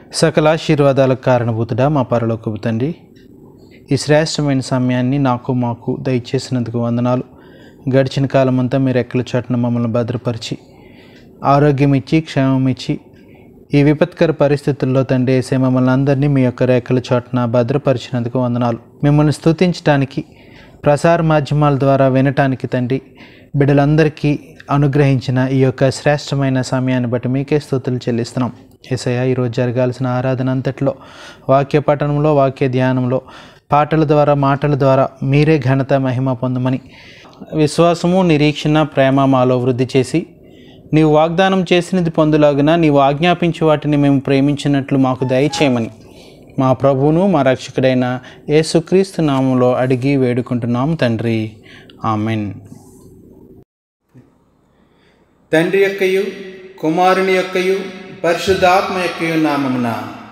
సకల ఆశీర్వాదాలకు కారణభూతుడా మా పరలోకపు తండ్రి, ఈ శ్రేష్టమైన సమయాన్ని మాకు దయచేసినందుకు వందనాలు. గడిచిన కాలం అంతా మీరు రెక్కల చాటున మమ్మల్ని భద్రపరిచి ఆరోగ్యం ఇచ్చి క్షేమం ఇచ్చి ఈ విపత్కర పరిస్థితుల్లో తండ్రి వేసే మమ్మల్ని అందరినీ మీ యొక్క రెక్కల చాటున భద్రపరిచినందుకు వందనాలు. మిమ్మల్ని స్తుతించడానికి ప్రసార మాధ్యమాల ద్వారా వినటానికి తండ్రి బిడ్డలందరికీ అనుగ్రహించిన ఈ యొక్క శ్రేష్టమైన సమయాన్ని బట్టి మీకే స్తుతులు చెల్లిస్తున్నాం. యేసయ్య, ఈరోజు జరగాల్సిన ఆరాధన అంతట్లో వాక్య పఠనంలో, వాక్య ధ్యానంలో, పాటల ద్వారా, మాటల ద్వారా మీరే ఘనత మహిమ పొందమని విశ్వాసము, నిరీక్షణ, ప్రేమ మాలో వృద్ధి చేసి నీవు వాగ్దానం చేసినది పొందులాగున నీవు ఆజ్ఞాపించి వాటిని మేము ప్రేమించినట్లు మాకు దయచేయమని మా ప్రభువును మా రక్షకుడైన యేసుక్రీస్తు నామములో అడిగి వేడుకుంటున్నాం తండ్రి, ఆమెన్. తండ్రి యొక్కయు కుమారుని యొక్కయు పరిశుద్ధాత్మ యొక్కయు నామమున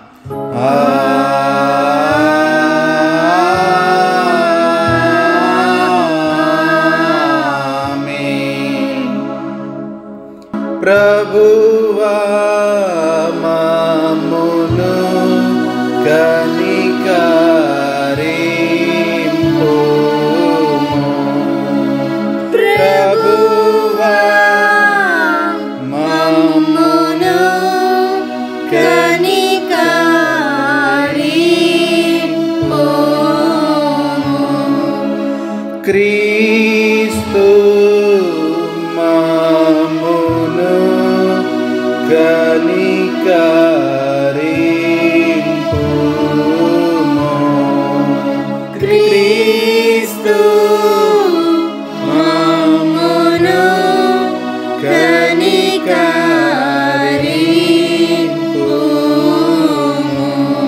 ఆమేన్. ప్రభువా మమ్మును కనికరింపుము. ప్రభువా మమ్మును కనికరింపుము. క్రీస్తు మమ్మును కనికరింపుము. క్రీస్తు మమ్మును కనికరింపుము.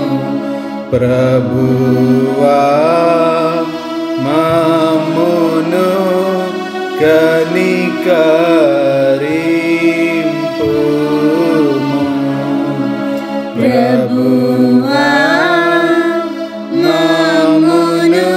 ప్రభువా మమ్మును కనికరింపుము. ప్రభువా మమ్మును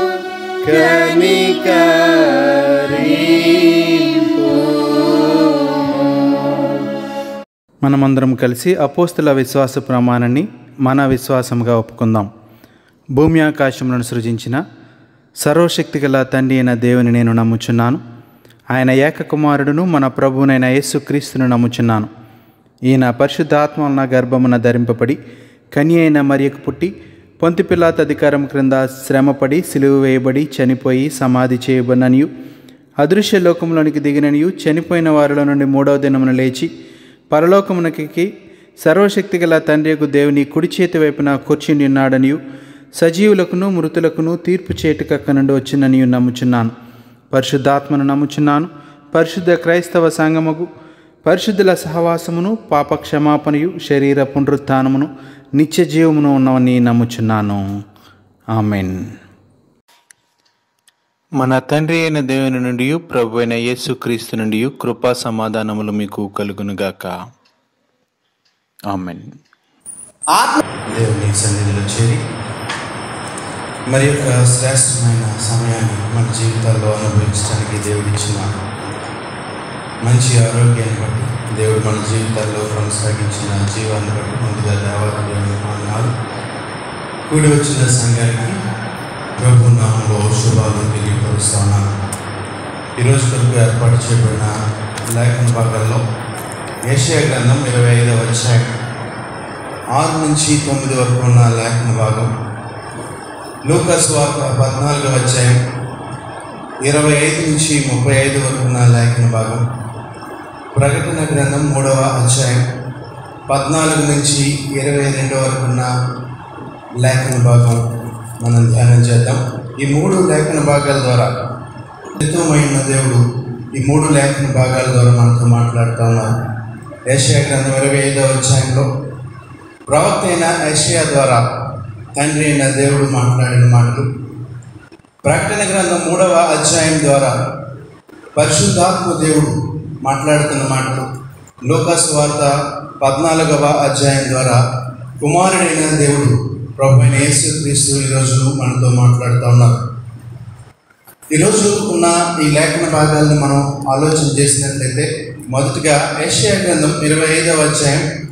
మనమందరం కలిసి అపోస్తుల విశ్వాస ప్రమాణాన్ని మన విశ్వాసంగా ఒప్పుకుందాం. భూమి ఆకాశములను సృజించిన సర్వశక్తిగల తండ్రి అయిన దేవుని నేను నమ్ముచున్నాను. ఆయన ఏకకుమారుడును మన ప్రభువునైన యేసుక్రీస్తును నమ్ముచున్నాను. ఈయన పరిశుద్ధాత్మన గర్భమున ధరింపబడి కన్య అయిన మరియకు పుట్టి పొంతి పిలాతు అధికారం క్రింద శ్రమపడి సిలువ వేయబడి చనిపోయి సమాధి చేయబడిననియు అదృశ్య లోకములోనికి దిగిననియు చనిపోయిన వారిలో నుండి 3వ దినమున లేచి పరలోకమునకి సర్వశక్తిగల తండ్రియగు దేవుని కుడి చేతి వైపున కూర్చుని ఉన్నాడనియు సజీవులకును మృతులకును తీర్పు చేటుకక్క నుండి వచ్చిననియు నమ్ముచున్నాను. పరిశుద్ధాత్మను నమ్ముచున్నాను. పరిశుద్ధ క్రైస్తవ సంఘముగు పరిశుద్ధుల సహవాసమును పాప క్షమాపణయు శరీర పునరుత్థానమును నిత్య జీవమును ఉన్నవని నమ్ముచున్నాను. ఆమెన్. మన తండ్రి అయిన దేవుని నుండి ప్రభు అయిన యేసుక్రీస్తు నుండి కృపా సమాధానములు మీకు కలుగునుగాక. ఆమెన్. దేవుని సన్నిధిలో చేరి మరి యొక్క శ్రేష్టమైన సమయాన్ని మన జీవితాల్లో అనుభవించడానికి దేవుడిచ్చిన మంచి ఆరోగ్యాన్ని బట్టి, దేవుడు మన జీవితాల్లో కొనసాగించిన జీవాన్ని బట్టి ముందుగా దేవాలయ దేవుని వందనాలు. కూడి వచ్చిన సంఘానికి ప్రభు నామములో శుభాలు తెలియపరుస్తున్నాను. ఈరోజు కొరకు ఏర్పాటు చేయబడిన లేఖన భాగాల్లో యెషయా గ్రంథం 25వ అధ్యాయం 6 నుంచి 9 వరకు ఉన్న లేఖన భాగం, లూకా సువార్త 14వ అధ్యాయం 25 నుంచి 35 వరకు ఉన్న లేఖన భాగం, ప్రకటన గ్రంథం 3వ అధ్యాయం 14 నుంచి 22 వరకు ఉన్న లేఖన భాగం మనం ధ్యానం చేద్దాం. ఈ 3 లేఖన భాగాల ద్వారా నిత్యమైన దేవుడు ఈ 3 లేఖన భాగాల ద్వారా మనతో మాట్లాడుతూ ఉన్నారు. యెషయా గ్రంథం 25వ అధ్యాయంలో ప్రవక్త అయిన యెషయా ద్వారా తండ్రి అయిన దేవుడు మాట్లాడిన మాటలు, ప్రకటన గ్రంథం 3వ అధ్యాయం ద్వారా పరిశుద్ధాత్మ దేవుడు మాట్లాడుతున్న మాటలు, లూకా సువార్త 14వ అధ్యాయం ద్వారా కుమారుడైన దేవుడు ప్రభు అయిన యేసుక్రీస్తు ఈరోజు మనతో మాట్లాడుతూ ఉన్నారు. ఈరోజు ఉన్న ఈ లేఖన భాగాలను మనం ఆలోచన చేసినట్లయితే మొదటిగా యెషయా గ్రంథం 25వ అధ్యాయం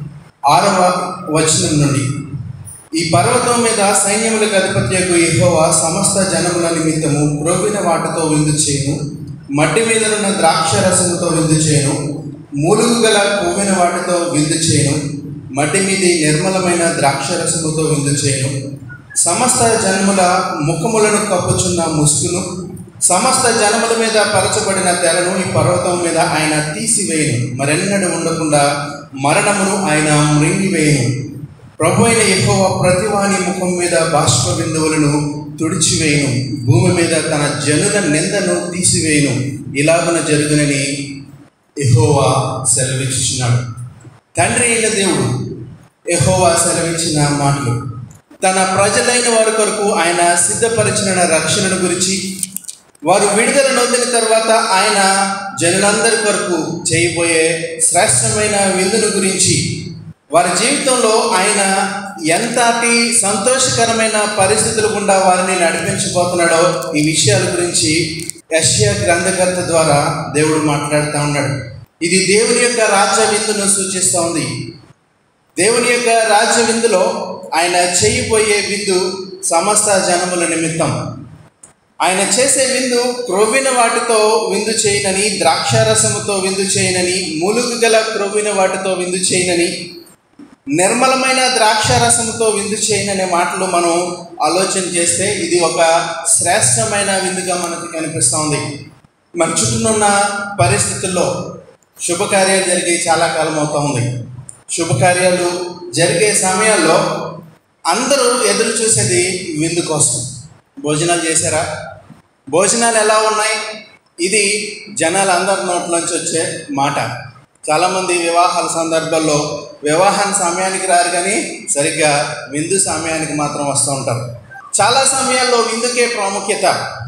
6వ వచనం నుండి, ఈ పర్వతం మీద సైన్యములకు అధిపత్యకు యెహోవా సమస్త జనముల నిమిత్తము క్రొవ్విన వాటితో విందు చేయను, మట్టి మీదనున్న ద్రాక్ష రసముతో విందు చేయను, మూలుగు గల కొవ్విన వాటితో విందు చేయను, మట్టి మీది నిర్మలమైన ద్రాక్ష రసముతో విందు చేయను, సమస్త జనముల ముఖములను కప్పుచున్న ముసుగును, సమస్త జనముల మీద పరచబడిన తెరను ఈ పర్వతం మీద ఆయన తీసివేయను, మరెన్నడూ ఉండకుండా మరణమును ఆయన మృంగివేయను. ప్రభు అయిన యెహోవా ప్రతివాని ముఖం మీద బాష్ప బిందువులను తుడిచివేయను, భూమి మీద తన జనుల నిందను తీసివేయను. ఇలాగున జరుగునని యెహోవా సెలవిచ్చుచున్నాడు. తండ్రి అయిన దేవుడు యెహోవా సెలవిచ్చిన మాటలు, తన ప్రజలైన వారి కొరకు ఆయన సిద్ధపరిచిన రక్షణను గురించి, వారు విడుదల నొందిన తర్వాత ఆయన జనులందరి కొరకు చేయబోయే శ్రేష్టమైన విందును గురించి, వారి జీవితంలో ఆయన ఎంతటి సంతోషకరమైన పరిస్థితులు గుండా వారిని నడిపించబోతున్నాడో ఈ విషయాల గురించి యెషయా గ్రంథకర్త ద్వారా దేవుడు మాట్లాడుతూ ఉన్నాడు. ఇది దేవుని యొక్క రాజ్య విందును సూచిస్తూ ఉంది. దేవుని యొక్క రాజ్య విందులో ఆయన చేయబోయే విందు సమస్త జనముల నిమిత్తం. ఆయన చేసే విందు క్రొవ్విన వాటితో విందు చేయనని, ద్రాక్షారసముతో విందు చేయనని, మూలుగు గల క్రొవ్విన వాటితో విందు చేయనని, నిర్మలమైన ద్రాక్షారసముతో విందు చేయననే మాటలు మనం ఆలోచన చేస్తే ఇది ఒక శ్రేష్టమైన విందుగా మనకు కనిపిస్తూ ఉంది. మన చుట్టూనున్న పరిస్థితుల్లో శుభకార్యాలు జరిగి చాలా కాలం అవుతూ ఉంది. శుభకార్యాలు జరిగే సమయాల్లో అందరూ ఎదురు చూసేది విందు కోసం. భోజనాలు చేశారా? భోజనాలు ఎలా ఉన్నాయి? ఇది జనాలందరి నోట్లోంచి వచ్చే మాట. చాలామంది వివాహాల సందర్భాల్లో వివాహాన్ని సమయానికి రారు, కానీ సరిగ్గా విందు సమయానికి మాత్రం వస్తూ ఉంటారు. చాలా సమయాల్లో విందుకే ప్రాముఖ్యత.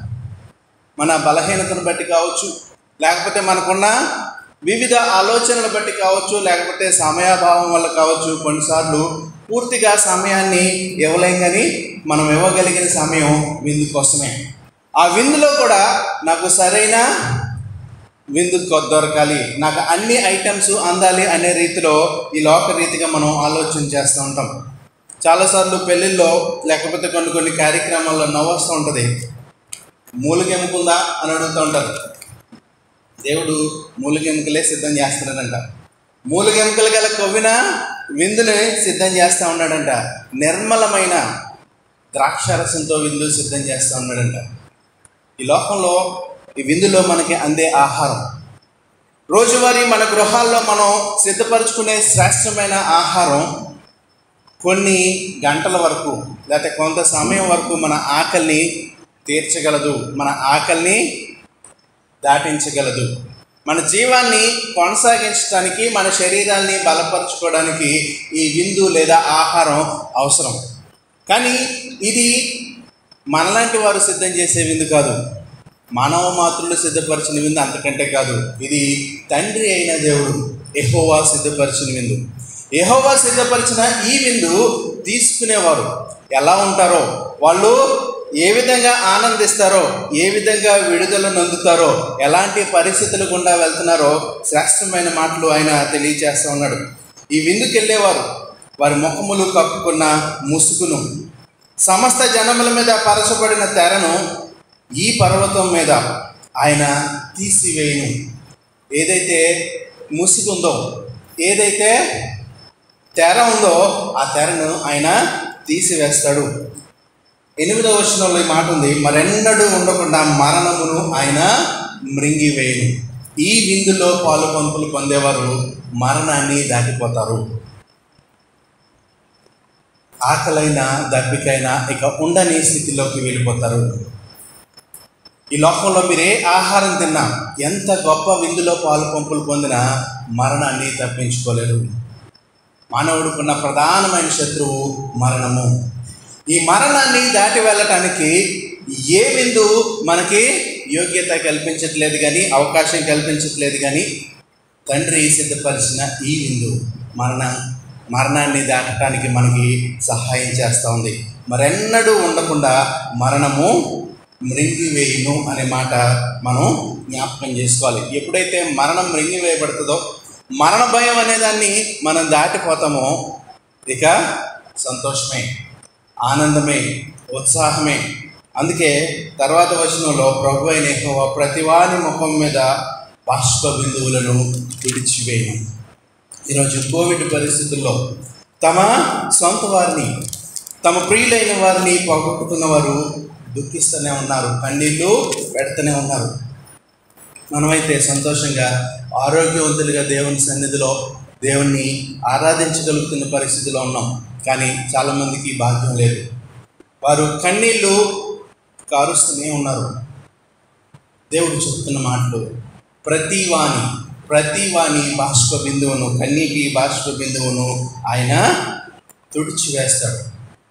మన బలహీనతను బట్టి కావచ్చు, లేకపోతే మనకున్న వివిధ ఆలోచనలు బట్టి కావచ్చు, లేకపోతే సమయాభావం వల్ల కావచ్చు. కొన్నిసార్లు పూర్తిగా సమయాన్ని ఇవ్వలేం, కానీ మనం ఇవ్వగలిగిన సమయం విందు కోసమే. ఆ విందులో కూడా నాకు సరైన విందు దొరకాలి, నాకు అన్ని ఐటమ్స్ అందాలి అనే రీతిలో ఈ లోక రీతిగా మనం ఆలోచన చేస్తూ ఉంటాం. చాలాసార్లు పెళ్ళిళ్ళలో లేకపోతే కొన్ని కార్యక్రమాల్లో నవ్వొస్తూ ఉంటుంది. మూలిగెముకుందా అని అడుగుతూ ఉంటారు. దేవుడు మూలిగెముకలే సిద్ధం చేస్తున్నాడంట. మూలిగెముకలు గల కొవ్విన విందుని సిద్ధం చేస్తూ ఉన్నాడంట. నిర్మలమైన ద్రాక్షారసంతో విందు సిద్ధం చేస్తూ ఉన్నాడంట. ఈ లోకంలో ఈ విందులో మనకి అందే ఆహారం, రోజువారీ మన గృహాల్లో మనం సిద్ధపరచుకునే శ్రేష్టమైన ఆహారం కొన్ని గంటల వరకు లేకపోతే కొంత సమయం వరకు మన ఆకలిని తీర్చగలదు, మన ఆకలిని దాటించగలదు. మన జీవాన్ని కొనసాగించడానికి, మన శరీరాన్ని బలపరచుకోవడానికి ఈ విందు లేదా ఆహారం అవసరం. కానీ ఇది మనలాంటి వారు సిద్ధం చేసే విందు కాదు, మానవ మాతృలు సిద్ధపరిచిన విందు అంతకంటే కాదు. ఇది తండ్రి అయిన దేవుడు యెహోవా సిద్ధపరిచిన విందు. యెహోవా సిద్ధపరిచిన ఈ విందు తీసుకునేవారు ఎలా ఉంటారో, వాళ్ళు ఏ విధంగా ఆనందిస్తారో, ఏ విధంగా విడుదల నొందుతారో, ఎలాంటి పరిస్థితులు గుండా వెళ్తున్నారో శ్రేష్టమైన మాటలు ఆయన తెలియజేస్తూ ఉన్నాడు. ఈ విందుకు వెళ్ళేవారు వారి ముఖములు కప్పుకున్న ముసుగును, సమస్త జనముల మీద పరచబడిన తెరను ఈ పర్వతం మీద ఆయన తీసివేయను. ఏదైతే ముసుగుందో, ఏదైతే తెర ఉందో ఆ తెరను ఆయన తీసివేస్తాడు. 8వ వచనంలో ఈ మాట ఉంది, మరెన్నడూ ఉండకుండా మరణమును ఆయన మృంగివేయను. ఈ విందులో పాలు పంపులు పొందేవారు మరణాన్ని దాటిపోతారు. ఆకలైనా దప్పికైనా ఇక ఉండని స్థితిలోకి వెళ్ళిపోతారు. ఈ లోకంలో మీరు ఏ ఆహారం తిన్నా, ఎంత గొప్ప విందులో పాలు పంపులు పొందినా మరణాన్ని తప్పించుకోలేరు. మానవుడికున్న ప్రధానమైన శత్రువు మరణము. ఈ మరణాన్ని దాటి వెళ్ళటానికి ఏ విందు మనకి యోగ్యత కల్పించట్లేదు, కానీ అవకాశం కల్పించట్లేదు. కానీ తండ్రి సిద్ధపరిచిన ఈ విందు మరణాన్ని దాటడానికి మనకి సహాయం చేస్తూ ఉంది. మరెన్నడూ ఉండకుండా మరణము మృంగివేయును అనే మాట మనం జ్ఞాపకం చేసుకోవాలి. ఎప్పుడైతే మరణం మృంగివేయబడుతుందో, మరణ భయం అనేదాన్ని మనం దాటిపోతామో ఇక సంతోషమే, ఆనందమే, ఉత్సాహమే. అందుకే తర్వాత వచనంలో ప్రభు అయిన యెహోవా ప్రతివాని ముఖం మీద బాష్ప బిందువులను విడిచివేయను. ఈరోజు కోవిడ్ పరిస్థితుల్లో తమ సొంత వారిని, తమ ప్రియులైన వారిని పోగొట్టుకున్న వారు దుఃఖిస్తూనే ఉన్నారు, కన్నీళ్ళు పెడుతూనే ఉన్నారు. మనమైతే సంతోషంగా ఆరోగ్యవంతులుగా దేవుని సన్నిధిలో దేవుణ్ణి ఆరాధించగలుగుతున్న పరిస్థితిలో ఉన్నాం. కానీ చాలామందికి భాగ్యం లేదు. వారు కన్నీళ్ళు కారుస్తూనే ఉన్నారు. దేవుడు చెప్తున్న మాటలు, ప్రతి వాని బాష్ప బిందువును, కన్నీటి బాష్ప బిందువును ఆయన తుడిచివేస్తాడు.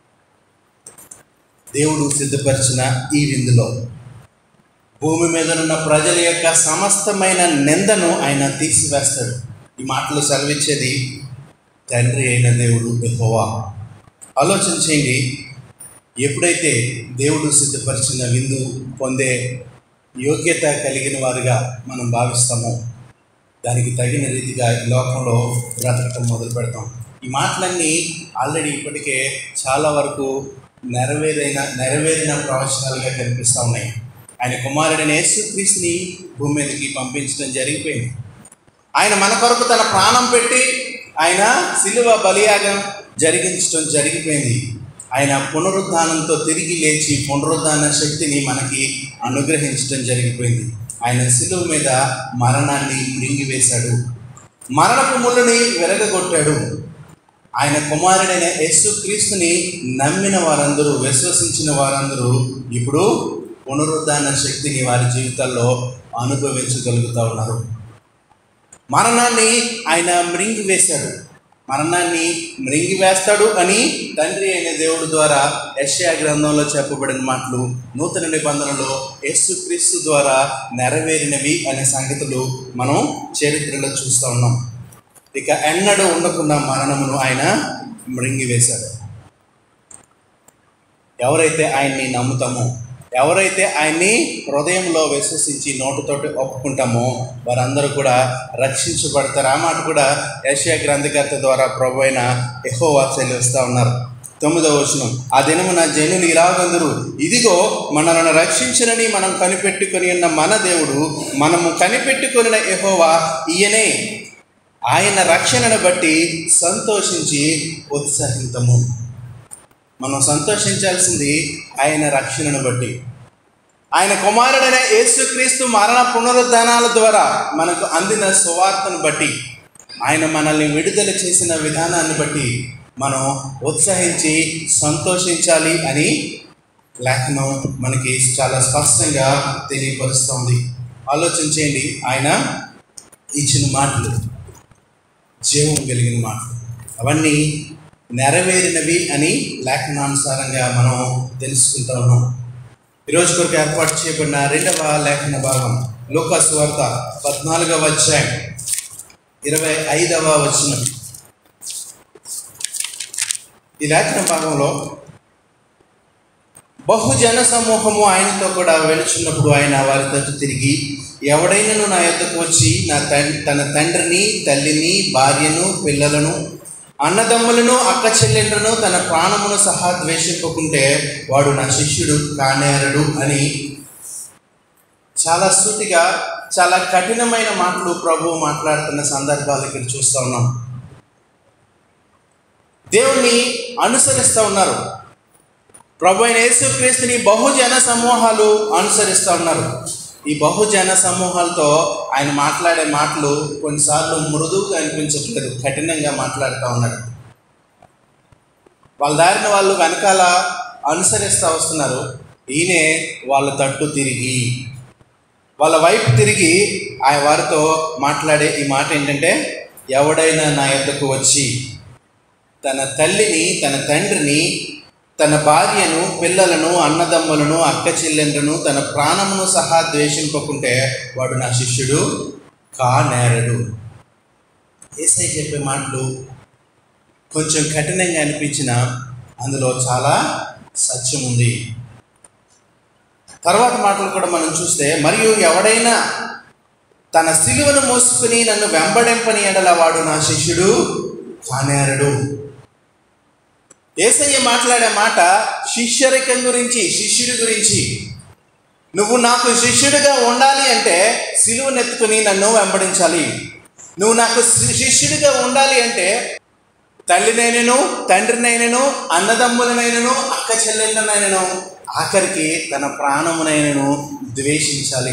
దేవుడు సిద్ధపరిచిన ఈ విందులో భూమి మీద ఉన్న ప్రజల యొక్క సమస్తమైన నిందను ఆయన తీసివేస్తాడు. ఈ మాటలు సెలవిచ్చేది తండ్రి అయిన దేవుడు యెహోవా. ఆలోచన చేయండి, ఎప్పుడైతే దేవుడు సిద్ధపరిచిన విందు పొందే యోగ్యత కలిగిన వారుగా మనం భావిస్తామో దానికి తగిన రీతిగా ఈ లోకంలో బ్రతకటం మొదలు పెడతాం. ఈ మాటలన్నీ ఆల్రెడీ ఇప్పటికే చాలా వరకు నెరవేరిన ప్రవచనాలుగా కనిపిస్తూ ఉన్నాయి. ఆయన కుమారుడైన యేసుక్రీస్తుని భూమి మీదకి పంపించడం జరిగిపోయింది. ఆయన మన కొరకు తన ప్రాణం పెట్టి ఆయన శిలువ బలియాగం జరిగించడం జరిగిపోయింది. ఆయన పునరుద్ధానంతో తిరిగి లేచి పునరుద్ధాన శక్తిని మనకి అనుగ్రహించడం జరిగిపోయింది. ఆయన శిలువ మీద మరణాన్ని మృంగివేశాడు, మరణపు ముళ్ళని విరగగొట్టాడు. ఆయన కుమారుడైన యేసుక్రీస్తుని నమ్మిన వారందరూ, విశ్వసించిన వారందరూ ఇప్పుడు పునరుద్ధాన శక్తిని వారి జీవితాల్లో అనుభవించగలుగుతూ ఉన్నారు. మరణాన్ని ఆయన మృంగివేశాడు, మరణాన్ని మృంగివేస్తాడు అని తండ్రి అయిన దేవుడి ద్వారా యెషయా గ్రంథంలో చెప్పబడిన మాటలు నూతన నిబంధనలో యేసుక్రీస్తు ద్వారా నెరవేరినవి అనే సంగతులు మనం చరిత్రలో చూస్తూ ఉన్నాం. ఇక ఎన్నడూ ఉండకుండా మరణమును ఆయన మృంగివేశాడు. ఎవరైతే ఆయన్ని నమ్ముతామో, ఎవరైతే ఆయన్ని హృదయంలో విశ్వసించి నోటితోటి ఒప్పుకుంటామో వారందరూ కూడా రక్షించబడతారు. ఆ మాట కూడా యెషయా గ్రంథకర్త ద్వారా ప్రభు అయిన యెహోవా సెలవిస్తూ ఉన్నారు. 9వ వచనం, ఆ దినమున జనులు ఇలాగందరూ, ఇదిగో మనలను రక్షించనని మనం కనిపెట్టుకొని ఉన్న మన దేవుడు, మనము కనిపెట్టుకొనిన యెహోవా ఈయనే, ఆయన రక్షణను బట్టి సంతోషించి ఉత్సాహితము. మనం సంతోషించాల్సింది ఆయన రక్షణను బట్టి, ఆయన కుమారుడైన యేసుక్రీస్తు మరణ పునరుద్ధానాల ద్వారా మనకు అందిన సువార్తను బట్టి, ఆయన మనల్ని విడుదల చేసిన విధానాన్ని బట్టి మనం ఉత్సహించి సంతోషించాలి అని లేఖనం మనకి చాలా స్పష్టంగా తెలియపరుస్తుంది. ఆలోచన చేయండి, ఆయన ఇచ్చిన మాటలు జీవం కలిగిన మాటలు, అవన్నీ నెరవేరినవి అని లేఖనానుసారంగా మనం తెలుసుకుంటూ ఉన్నాం. ఈరోజు కొరకు ఏర్పాటు చేయబడిన 2వ లేఖన భాగం లూకా సువార్త 14వ అధ్యాయం 25వ వచనం. ఈ లేఖన భాగంలో బహుజన సమూహము ఆయనతో కూడా వెళుచున్నప్పుడు ఆయన వారితో తిరిగి, ఎవడైనాను నా యొద్దకు వచ్చి తన తండ్రిని, తల్లిని, భార్యను, పిల్లలను, అన్నదమ్ములను, అక్క చెల్లెండ్లను, తన ప్రాణమును సహా ద్వేషింపకుంటే వాడు నా శిష్యుడు కానేరడు అని చాలా సూటిగా, చాలా కఠినమైన మాటలు ప్రభువు మాట్లాడుతున్న సందర్భాలు ఇక్కడ చూస్తూ ఉన్నాం. దేవుణ్ణి అనుసరిస్తూ ఉన్నారు. ప్రభు అయిన యేసుక్రీస్తుని బహుజన సమూహాలు అనుసరిస్తూ ఉన్నారు. ఈ బహుజన సమూహాలతో ఆయన మాట్లాడే మాటలు కొన్నిసార్లు మృదువుగా అనిపించట్లేదు, కఠినంగా మాట్లాడుతూ ఉన్నాడు. వాళ్ళ దారిన వాళ్ళు వెనకాల అనుసరిస్తూ వస్తున్నారు. ఈయనే వాళ్ళ తట్టు తిరిగి, వాళ్ళ వైపు తిరిగి ఆయన వారితో మాట్లాడే ఈ మాట ఏంటంటే, ఎవడైనా నా యొద్దకు వచ్చి తన తల్లిని, తన తండ్రిని, తన భార్యను, పిల్లలను, అన్నదమ్ములను, అక్క చెల్లెండ్లను, తన ప్రాణమును సహా ద్వేషింపకుంటే వాడు నా శిష్యుడు కానేరడు. యేసయ్య చెప్పే మాటలు కొంచెం కఠినంగా అనిపించిన అందులో చాలా సత్యం ఉంది. తర్వాత మాటలు కూడా మనం చూస్తే, మరియు ఎవడైనా తన సిలువను మోసుకుని నన్ను వెంబడింపని ఎడల వాడు నా శిష్యుడు కానేరడు. యేసయ్య మాట్లాడే మాట శిష్యరికం గురించి, శిష్యుడి గురించి. నువ్వు నాకు శిష్యుడిగా ఉండాలి అంటే సిలువనెత్తుకుని నన్ను వెంబడించాలి. నువ్వు నాకు శిష్యుడిగా ఉండాలి అంటే తల్లినైనను, తండ్రినైనను, అన్నదమ్ములనైనను, అక్క చెల్లెళ్ళనైనను, ఆఖరికి తన ప్రాణమునైనను ద్వేషించాలి.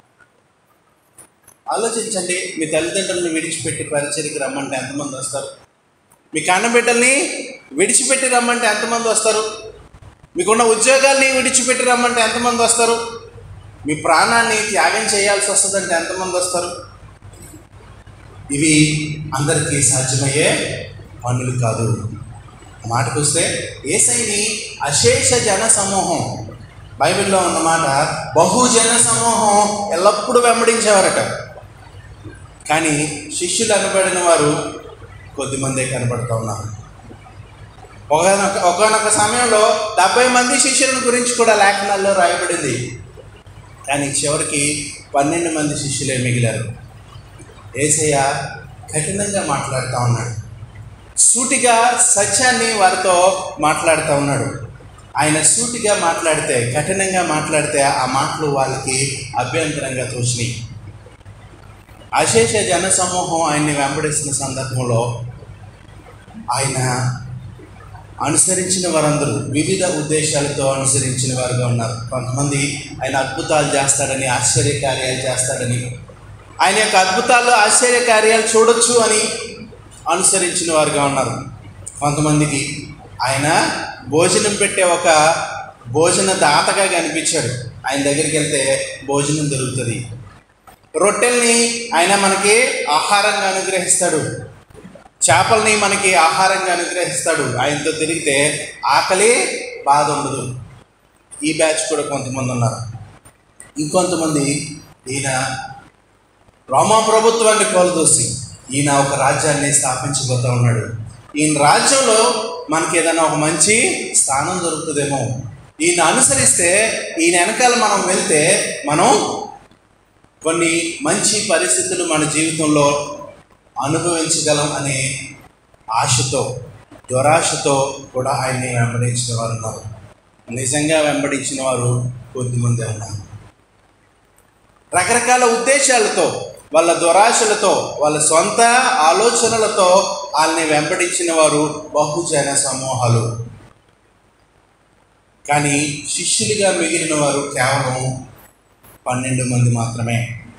ఆలోచించండి, మీ తల్లిదండ్రులను విడిచిపెట్టి పరిచర్యకి రమ్మంటే ఎంతమంది వస్తారు? మీ కన్నబిడ్డల్ని విడిచిపెట్టి రమ్మంటే ఎంతమంది వస్తారు? మీకున్న ఉద్యోగాల్ని విడిచిపెట్టి రమ్మంటే ఎంతమంది వస్తారు? మీ ప్రాణాన్ని త్యాగం చేయాల్సి వస్తుందంటే ఎంతమంది వస్తారు? ఇవి అందరికీ సాధ్యమయ్యే పనులు కాదు. మాటకు వస్తే యేసయ్యని అశేష జన సమూహం, బైబిల్లో ఉన్నమాట బహుజన సమూహం ఎల్లప్పుడూ వెంబడించేవారట. కానీ శిష్యులు అనబడిన వారు కొద్దిమందే కనబడుతూ ఉన్నారు. ఒకనొక సమయంలో 70 మంది శిష్యుల గురించి కూడా లేఖనాల్లో రాయబడింది. కానీ చివరికి 12 మంది శిష్యులే మిగిలారు. యేసయ్య కఠినంగా మాట్లాడుతూ ఉన్నాడు. సూటిగా సత్యాన్ని వారితో మాట్లాడుతూ ఉన్నాడు. ఆయన సూటిగా మాట్లాడితే, కఠినంగా మాట్లాడితే ఆ మాటలు వాళ్ళకి అభ్యంతరంగా తోచినాయి. అశేష జన సమూహం ఆయన్ని వెంబడిస్తున్న సందర్భంలో ఆయన అనుసరించిన వారందరూ వివిధ ఉద్దేశాలతో అనుసరించిన వారుగా ఉన్నారు. కొంతమంది ఆయన అద్భుతాలు చేస్తాడని, ఆశ్చర్యకార్యాలు చేస్తాడని, ఆయన యొక్క అద్భుతాలు ఆశ్చర్యకార్యాలు చూడొచ్చు అని అనుసరించిన వారుగా ఉన్నారు. కొంతమందికి ఆయన భోజనం పెట్టే ఒక భోజన దాతగా కనిపించాడు. ఆయన దగ్గరికి వెళ్తే భోజనం దొరుకుతుంది. రొట్టెల్ని ఆయన మనకి ఆహారంగా అనుగ్రహిస్తాడు. చేపల్ని మనకి ఆహారంగా అనుగ్రహిస్తాడు. ఆయనతో తిరిగితే ఆకలి, బాధ ఉండదు. ఈ బ్యాచ్ కూడా కొంతమంది ఉన్నారు. ఇంకొంతమంది ఈయన రోమా ప్రభుత్వాన్ని కోల్దోసి ఈయన ఒక రాజ్యాన్ని స్థాపించబోతూ ఉన్నాడు. ఈయన రాజ్యంలో మనకి ఏదైనా ఒక మంచి స్థానం దొరుకుతుందేమో, ఈయన అనుసరిస్తే, ఈయన వెనకాల మనం వెళ్తే మనం కొన్ని మంచి పరిస్థితులు మన జీవితంలో అనుభవించగలం అనే ఆశతో, దురాశతో కూడా ఆయన్ని వెంబడించిన వారు ఉన్నారు. నిజంగా వెంబడించిన వారు కొద్దిమంది ఉన్నారు. రకరకాల ఉద్దేశాలతో, వాళ్ళ దురాశలతో, వాళ్ళ సొంత ఆలోచనలతో వాళ్ళని వెంబడించిన వారు బహుజన సమూహాలు. కానీ శిష్యులుగా మిగిలిన వారు కేవలం 12 మంది మాత్రమే.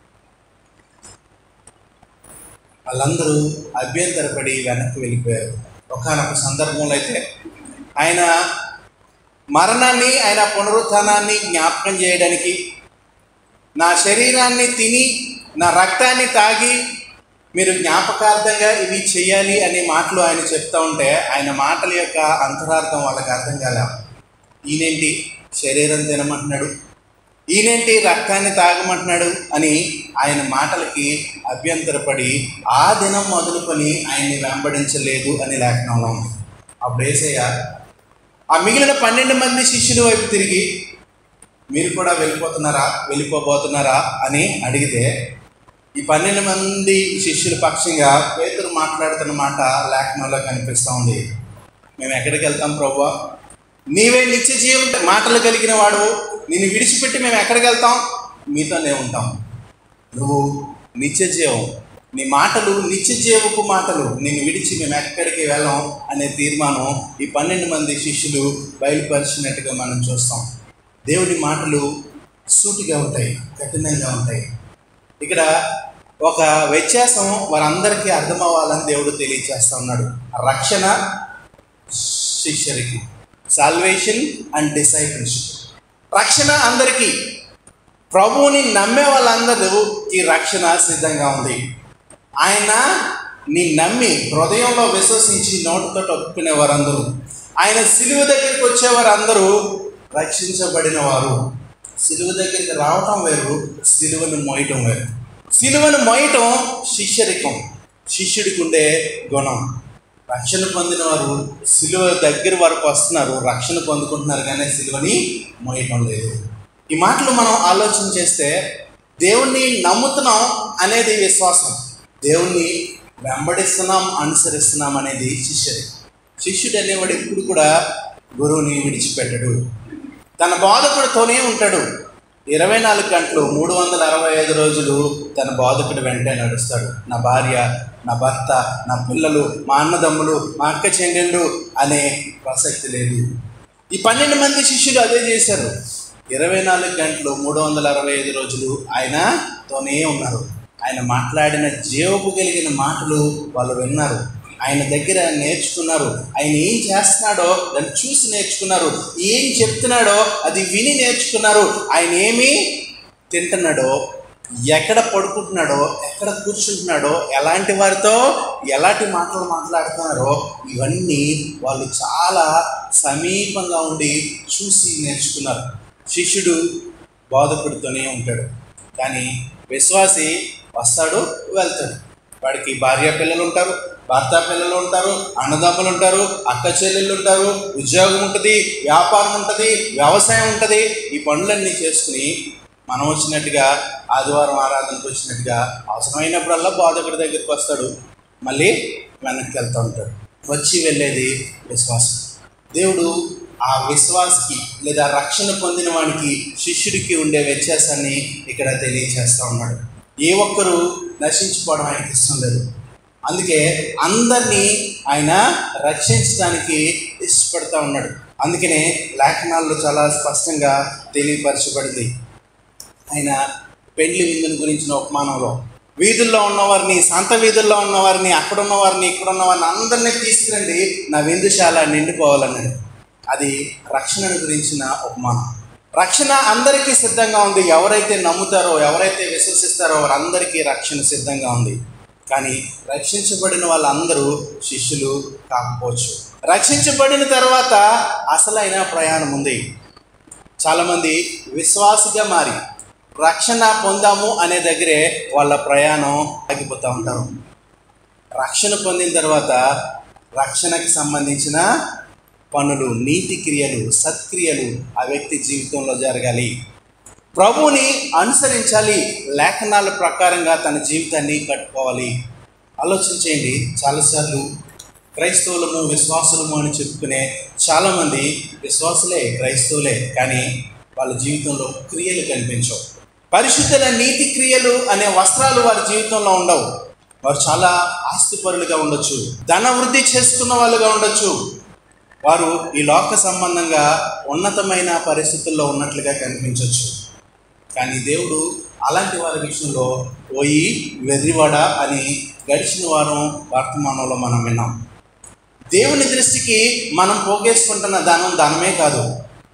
వాళ్ళందరూ అభ్యంతరపడి వెనక్కి వెళ్ళిపోయారు. ఒకానొక సందర్భంలో అయితే ఆయన మరణాన్ని, ఆయన పునరుత్థానాన్ని జ్ఞాపకం చేయడానికి, నా శరీరాన్ని తిని నా రక్తాన్ని తాగి మీరు జ్ఞాపకార్థంగా ఇవి చేయాలి అనే మాటలు ఆయన చెప్తూ ఉంటే ఆయన మాటల యొక్క అంతరార్థం వాళ్ళకి అర్థం కాల. ఈయనేంటి శరీరం తినమంటున్నాడు, ఈయనేంటి రక్తాన్ని తాగమంటున్నాడు అని ఆయన మాటలకి అభ్యంతరపడి ఆ దినం మొదలుకొని ఆయన్ని వెంబడించలేదు అని లేఖనంలో ఉంది. అప్పుడు యేసయ్య ఆ మిగిలిన 12 మంది శిష్యుల వైపు తిరిగి మీరు కూడా వెళ్ళిపోబోతున్నారా అని అడిగితే ఈ 12 మంది శిష్యుల పక్షంగా పేతురు మాట్లాడుతున్న మాట లేఖనంలో కనిపిస్తూ ఉంది. మేము ఎక్కడికి వెళ్తాం ప్రభువా? నీవే నిత్య జీవం మాటలు కలిగిన వాడు, నిన్ను విడిచిపెట్టి మేము ఎక్కడికి వెళ్తాం? మీతోనే ఉంటాం. నువ్వు నిత్య జీవం, నీ మాటలు నిత్య జీవపు మాటలు, నిన్ను విడిచి మేము ఎక్కడికి వెళ్ళాం అనే తీర్మానం ఈ 12 మంది శిష్యులు బయలుపరిచినట్టుగా మనం చూస్తాం. దేవుని మాటలు సూటిగా ఉంటాయి, కఠినంగా ఉంటాయి. ఇక్కడ ఒక వ్యత్యాసం వారందరికీ అర్థమవ్వాలని దేవుడు తెలియచేస్తూ ఉన్నాడు. రక్షణ శిష్యరికి, సాల్వేషన్ అండ్ డిసైపుల్షిప్. రక్షణ అందరికీ, ప్రభువుని నమ్మే వాళ్ళందరూ ఈ రక్షణ సిద్ధంగా ఉంది. ఆయన నీ నమ్మి హృదయంలో విశ్వసించి నోటితో ఒప్పుకునే వారందరూ, ఆయన సిలువ దగ్గరికి వచ్చేవారందరూ రక్షించబడిన వారు. సిలువ దగ్గరికి రావటం వేరు, సిలువను మోయటం వేరు. సిలువను మోయటం శిష్యరికం, శిష్యుడికి ఉండే గుణం. రక్షణ పొందిన వారు సిలువ దగ్గర వరకు వస్తున్నారు, రక్షణ పొందుకుంటున్నారు, కానీ సిలువని మోయటం లేదు. ఈ మాటలు మనం ఆలోచన చేస్తే దేవుణ్ణి నమ్ముతున్నాం అనేది విశ్వాసం, దేవుణ్ణి వెంబడిస్తున్నాం, అనుసరిస్తున్నాం అనేది శిష్యుడు అనేవాడు ఎప్పుడు కూడా గురువుని విడిచిపెట్టడు, తన బోధకుడితోనే ఉంటాడు. 24 గంటలు 365 రోజులు తన బోధకుడి వెంటే నడుస్తాడు. నా భార్య, నా భర్త, నా పిల్లలు, మా అన్నదమ్ములు, మా అక్క చెల్లెళ్ళు అనే ప్రసక్తి లేదు. ఈ 12 మంది శిష్యులు అదే చేశారు. 24 గంటలు 365 రోజులు ఆయనతోనే ఉన్నారు. ఆయన మాట్లాడిన జీవపు కలిగిన మాటలు వాళ్ళు విన్నారు, ఆయన దగ్గర నేర్చుకున్నారు. ఆయన ఏం చేస్తున్నాడో దాన్ని చూసి నేర్చుకున్నారు, ఏం చెప్తున్నాడో అది విని నేర్చుకున్నారు. ఆయన ఏమి తింటున్నాడో, ఎక్కడ పడుకుంటున్నాడో, ఎక్కడ కూర్చుంటున్నాడో, ఎలాంటి వారితో ఎలాంటి మాటలు మాట్లాడుతున్నారో ఇవన్నీ వాళ్ళు చాలా సమీపంగా ఉండి చూసి నేర్చుకున్నారు. శిష్యుడు బోధకుడితోనే ఉంటాడు, కానీ విశ్వాసి వస్తాడు, వెళ్తాడు. వాడికి భార్య పిల్లలు ఉంటారు, భర్త పిల్లలు ఉంటారు, అన్నదమ్ములు ఉంటారు, అక్క చెల్లెళ్ళు ఉంటారు, ఉద్యోగం ఉంటుంది, వ్యాపారం ఉంటుంది, వ్యవసాయం ఉంటుంది. ఈ పనులన్నీ చేసుకుని మనం వచ్చినట్టుగా ఆదివారం ఆరాధనకు వచ్చినట్టుగా అవసరమైనప్పుడల్లా బోధకుడి దగ్గరికి వస్తాడు, మళ్ళీ వెనక్కి వెళ్తూ ఉంటాడు. వచ్చి వెళ్ళేది విశ్వాసం. దేవుడు ఆ విశ్వాసికి లేదా రక్షణ పొందిన వానికి శిష్యుడికి ఉండే వ్యత్యాసాన్ని ఇక్కడ తెలియచేస్తూ ఉన్నాడు. ఏ ఒక్కరూ నశించుకోవడం ఆయనకి ఇష్టం లేదు. అందుకే అందరినీ ఆయన రక్షించడానికి ఇష్టపడుతూ ఉన్నాడు. అందుకనే లేఖనాల్లో చాలా స్పష్టంగా తెలియపరచబడింది. ఆయన పెండ్లి విందుని గురించిన ఉపమానంలో వీధుల్లో ఉన్నవారిని, సంత వీధుల్లో ఉన్నవారిని, అక్కడ ఉన్నవారిని, ఇక్కడ ఉన్నవారిని అందరినీ తీసుకురండి, నా విందుశాల నిండిపోవాలన్నాడు. అది రక్షణను గురించిన ఉపమానం. రక్షణ అందరికీ సిద్ధంగా ఉంది. ఎవరైతే నమ్ముతారో, ఎవరైతే విశ్వసిస్తారో వారందరికీ రక్షణ సిద్ధంగా ఉంది. కానీ రక్షించబడిన వాళ్ళందరూ శిష్యులు కాకపోవచ్చు. రక్షించబడిన తర్వాత అసలైన ప్రయాణం ఉంది. చాలామంది విశ్వాసిగా మారి రక్షణ పొందాము అనే దగ్గరే వాళ్ళ ప్రయాణం ఆగిపోతూ ఉంటారు. రక్షణ పొందిన తర్వాత రక్షణకి సంబంధించిన పనులు, నీతి క్రియలు, సత్క్రియలు ఆ వ్యక్తి జీవితంలో జరగాలి. ప్రభువుని అనుసరించాలి, లేఖనాల ప్రకారంగా తన జీవితాన్ని కట్టుకోవాలి. ఆలోచించేయండి, చాలాసార్లు క్రైస్తవులము, విశ్వాసులము అని చెప్పుకునే చాలామంది విశ్వాసులే, క్రైస్తవులే, కానీ వాళ్ళ జీవితంలో క్రియలు కనిపించవు. పరిశుద్ధుల నీతి క్రియలు అనే వస్త్రాలు వారి జీవితంలో ఉండవు. వారు చాలా ఆస్తిపరులుగా ఉండొచ్చు, ధన వృద్ధి చేసుకున్న వాళ్ళుగా ఉండొచ్చు, వారు ఈ లోక సంబంధంగా ఉన్నతమైన పరిస్థితుల్లో ఉన్నట్లుగా కనిపించవచ్చు. కానీ దేవుడు అలాంటి వారి విషయంలో పోయి వెర్రివాడ అని గడిచిన వారం వర్తమానంలో మనం విన్నాం. దేవుని దృష్టికి మనం పోగేసుకుంటున్న ధనమే కాదు,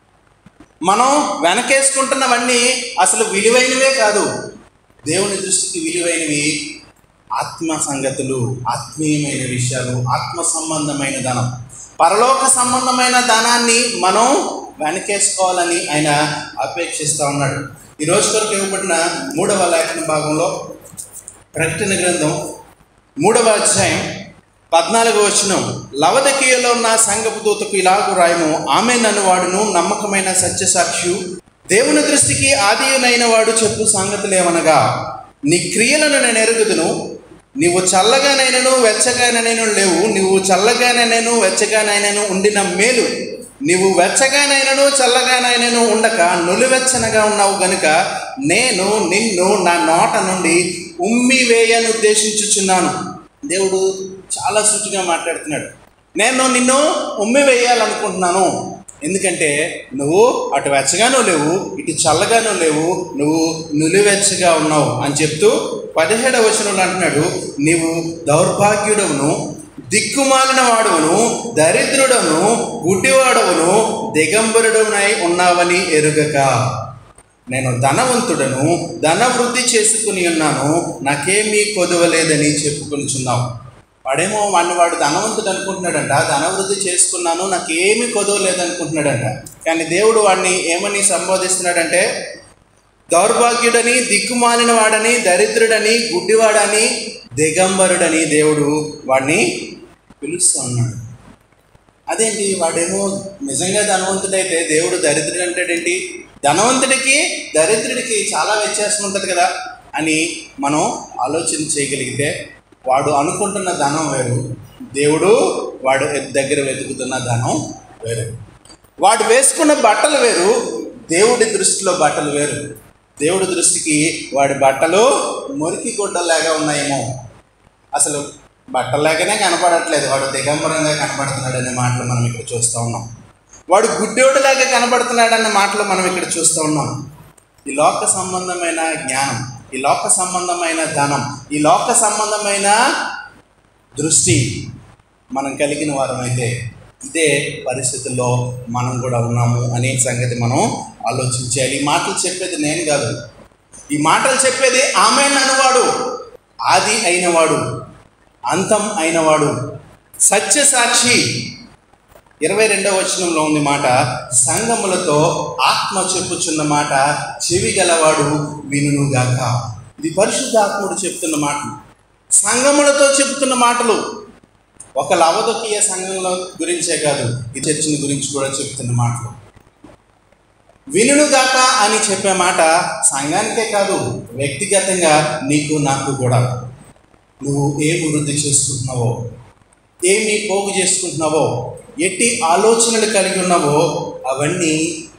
మనం వెనకేసుకుంటున్నవన్నీ అసలు విలువైనవే కాదు. దేవుని దృష్టికి విలువైనవి ఆత్మ సంగతులు, ఆత్మీయమైన విషయాలు, ఆత్మ సంబంధమైన ధనం, పరలోక సంబంధమైన ధనాన్ని మనం వెనకేసుకోవాలని ఆయన అపేక్షిస్తూ ఉన్నాడు. ఈ రోజు కొరకు ఇవ్వబడిన 3వ లేఖన భాగంలో ప్రకటన గ్రంథం 3వ అధ్యాయం 14వ వచనం, లవదకీయలో ఉన్న సంఘపు దూతకు ఇలాగు రాయము, ఆమె నన్ను వాడును నమ్మకమైన సత్యసాక్షి, దేవుని దృష్టికి ఆదియునైన వాడు చెప్పు సంగతులేమనగా, నీ క్రియలను నేను ఎరుగుదును, నీవు చల్లగానైనను వెచ్చగానైనను లేవు, నీవు చల్లగానైనను వెచ్చగానైనను ఉండిన మేలు, నీవు వెచ్చగానైనను చల్లగానైనను ఉండక నులివెచ్చనగా ఉన్నావు గనుక నేను నిన్ను నా నోట నుండి ఉమ్మివేయను ఉద్దేశించుచున్నాను. దేవుడు చాలా సూటిగా మాట్లాడుతున్నాడు. నేను నిన్ను ఉమ్మివేయాలనుకుంటున్నాను, ఎందుకంటే నువ్వు అటు వెచ్చగానూ లేవు, ఇటు చల్లగానూ లేవు, నువ్వు నులివెచ్చగా ఉన్నావు అని చెప్తూ 17వ వచనంలో అంటున్నాడు, నీవు దౌర్భాగ్యుడవును, దిక్కుమాలిన వాడవును, దరిద్రుడవును, గుడ్డివాడవును, దిగంబరుడవునై ఉన్నావని ఎరుగక, నేను ధనవంతుడను, ధన వృద్ధి చేసుకుని ఉన్నాను, నాకేమీ కొదవలేదని చెప్పుకొనిచున్నావు. వాడేమో వాడు ధనవంతుడు అనుకుంటున్నాడంట, ధనవృద్ధి చేసుకున్నాను, నాకు ఏమీ కొదవలేదనుకుంటున్నాడంట. కానీ దేవుడు వాడిని ఏమని సంబోధిస్తున్నాడంటే, దౌర్భాగ్యుడని, దిక్కుమాలిన వాడని, దరిద్రుడని, గుడ్డివాడని, దిగంబరుడని దేవుడు వాడిని పిలుస్తూ ఉన్నాడు. అదేంటి, వాడేమో నిజంగా ధనవంతుడైతే దేవుడు దరిద్రుడు అంటాడేంటి? ధనవంతుడికి దరిద్రుడికి చాలా వ్యత్యాసం ఉంటుంది కదా అని మనం ఆలోచన చేయగలిగితే, వాడు అనుకుంటున్న ధనం వేరు, దేవుడు వాడు దగ్గర వెతుకుతున్న ధనం వేరు. వాడు వేసుకున్న బట్టలు వేరు, దేవుడి దృష్టిలో బట్టలు వేరు. దేవుడి దృష్టికి వాడి బట్టలు మురికి గుడ్డలాగా ఉన్నాయేమో, అసలు బట్టలాగానే కనపడట్లేదు, వాడు దిగంబరంగా కనపడుతున్నాడు అనే మాటలు మనం ఇక్కడ చూస్తూ ఉన్నాం. వాడు గుడ్డోడిలాగా కనబడుతున్నాడు అన్న మాటలు మనం ఇక్కడ చూస్తూ ఉన్నాం. ఈ లోక సంబంధమైన జ్ఞానం, ఈ లోక సంబంధమైన ధనం, ఈ లోక సంబంధమైన దృష్టి మనం కలిగిన వారమైతే ఇదే పరిస్థితుల్లో మనం కూడా ఉన్నాము అనే సంగతి మనం ఆలోచించాలి. ఈ మాటలు చెప్పేది నేను కాదు, ఈ మాటలు చెప్పేది ఆమేన్ అనువాడు, ఆది అయినవాడు, అంతం అయినవాడు, సత్యసాక్షి. 22వ వచనంలో ఉంది మాట, సంగములతో ఆత్మ చెప్పుచున్న మాట చెవి గలవాడు వినుగాక. ఇది పరిశుద్ధాత్ముడు చెప్తున్న మాటలు, సంగములతో చెబుతున్న మాటలు. ఒక లవదొకీయ సంఘంలో గురించే కాదు, ఈ చర్చిని గురించి కూడా చెప్తున్న మాటలు. వినుగాక అని చెప్పే మాట సంఘానికే కాదు, వ్యక్తిగతంగా నీకు నాకు కూడా. నువ్వు ఏమి వృద్ధి చేసుకుంటున్నావో, ఏమి పోగు చేసుకుంటున్నావో, ఎట్టి ఆలోచనలు కలిగి ఉన్నావో అవన్నీ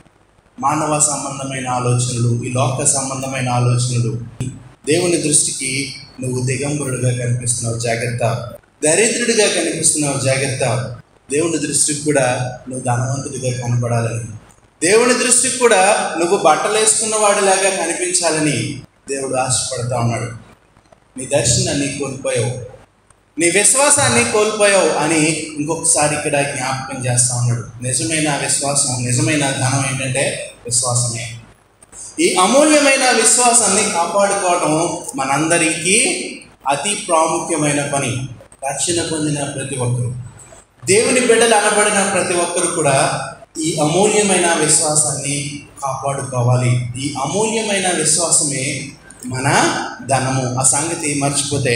మానవ సంబంధమైన ఆలోచనలు, ఈ లోక సంబంధమైన ఆలోచనలు. దేవుని దృష్టికి నువ్వు దిగంబరుడిగా కనిపిస్తున్నావు, జాగ్రత్త. దరిద్రుడిగా కనిపిస్తున్నావు, జాగ్రత్త. దేవుని దృష్టికి కూడా నువ్వు ధనవంతుడిగా కనపడాలని, దేవుని దృష్టికి కూడా నువ్వు బట్టలు వేసుకున్న వాడిలాగా కనిపించాలని దేవుడు ఆశపడతా ఉన్నాడు. నీ దర్శనాన్ని కోల్పోయావు, నీ విశ్వాసాన్ని కోల్పోయావు అని ఇంకొకసారి ఇక్కడ జ్ఞాపకం చేస్తూ ఉన్నాడు. నిజమైన విశ్వాసం, నిజమైన ధనం ఏంటంటే విశ్వాసమే. ఈ అమూల్యమైన విశ్వాసాన్ని కాపాడుకోవడం మనందరికీ అతి ప్రాముఖ్యమైన పని. రక్షణ పొందిన ప్రతి ఒక్కరు, దేవుని బిడ్డలు అనబడిన ప్రతి ఒక్కరు కూడా ఈ అమూల్యమైన విశ్వాసాన్ని కాపాడుకోవాలి. ఈ అమూల్యమైన విశ్వాసమే మన ధనము. ఆ సంగతి మర్చిపోతే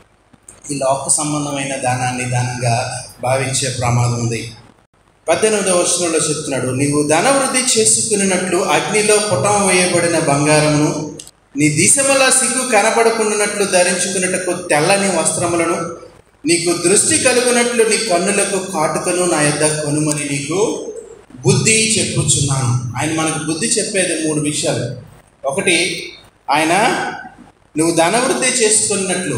ఈ లోక సంబంధమైన దానాన్ని దానంగా భావించే ప్రమాదం ఉంది. 18వ వచనంలో చెప్తున్నాడు, నీవు ధనవృద్ధి చేసుకున్నట్లు అగ్నిలో పుటం వేయబడిన బంగారమును, నీ దిశముల సిగ్గు కనబడకుండానట్లు ధరించుకున్నట్టుకు తెల్లని వస్త్రములను, నీకు దృష్టి కలుగునట్లు నీ కన్నులకు కాటుకను నా యొద్ద కొనుమని నీకు బుద్ధి చెప్పుచున్నాను. ఆయన మనకు బుద్ధి చెప్పేది 3 విషయాలు. ఒకటి, ఆయన నువ్వు ధనవృద్ధి చేసుకున్నట్లు,